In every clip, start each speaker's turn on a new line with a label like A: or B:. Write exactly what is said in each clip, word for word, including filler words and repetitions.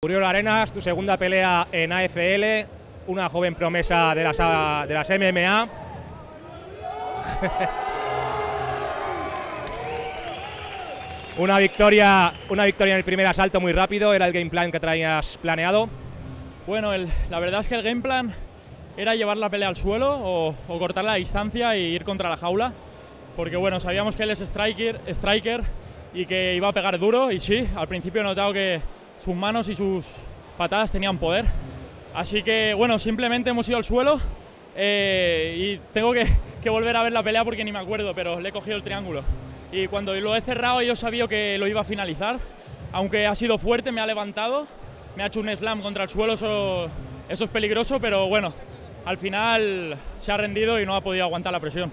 A: Puriol Arenas, tu segunda pelea en A F L, una joven promesa de las, de las M M A. una, victoria, una victoria en el primer asalto muy rápido, ¿era el game plan que traías planeado?
B: Bueno, el, la verdad es que el game plan era llevar la pelea al suelo o, o cortar la distancia e ir contra la jaula, porque bueno, sabíamos que él es striker, striker y que iba a pegar duro, y sí, al principio he notado que sus manos y sus patadas tenían poder. Así que, bueno, simplemente hemos ido al suelo eh, y tengo que, que volver a ver la pelea porque ni me acuerdo, pero le he cogido el triángulo. Y cuando lo he cerrado yo sabía que lo iba a finalizar, aunque ha sido fuerte, me ha levantado, me ha hecho un slam contra el suelo, eso, eso es peligroso, pero bueno, al final se ha rendido y no ha podido aguantar la presión.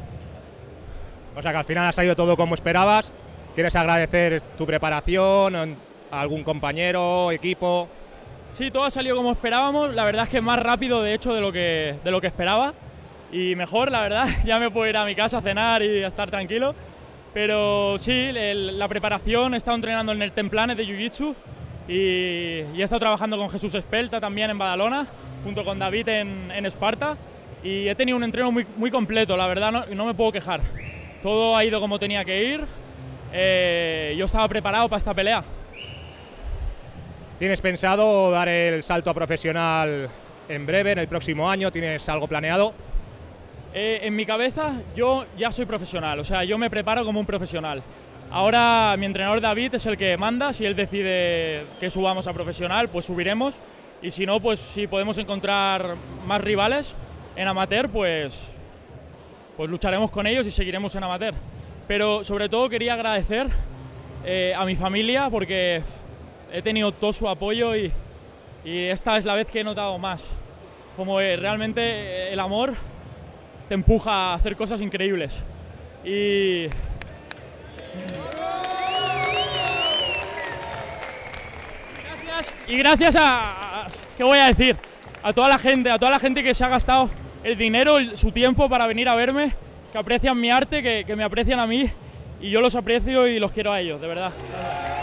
A: O sea que al final ha salido todo como esperabas. ¿Quieres agradecer tu preparación a algún compañero, equipo?
B: Sí, todo ha salido como esperábamos, la verdad es que más rápido de hecho de lo que, de lo que esperaba y mejor, la verdad, ya me puedo ir a mi casa a cenar y a estar tranquilo, pero sí, el, la preparación, he estado entrenando en el Templanes de Jiu-Jitsu y, y he estado trabajando con Jesús Espelta también en Badalona, junto con David en, en Esparta, y he tenido un entreno muy, muy completo, la verdad no, no me puedo quejar, todo ha ido como tenía que ir, eh, yo estaba preparado para esta pelea.
A: ¿Tienes pensado dar el salto a profesional en breve, en el próximo año? ¿Tienes algo planeado?
B: Eh, en mi cabeza yo ya soy profesional, o sea, yo me preparo como un profesional. Ahora mi entrenador David es el que manda, si él decide que subamos a profesional, pues subiremos. Y si no, pues si podemos encontrar más rivales en amateur, pues, pues lucharemos con ellos y seguiremos en amateur. Pero sobre todo quería agradecer eh, a mi familia porque he tenido todo su apoyo y, y esta es la vez que he notado más como eh, realmente el amor te empuja a hacer cosas increíbles y gracias, y gracias a, a ¿qué voy a decir? A toda la gente, a toda la gente que se ha gastado el dinero, el, su tiempo para venir a verme, que aprecian mi arte, que, que me aprecian a mí y yo los aprecio y los quiero a ellos, de verdad.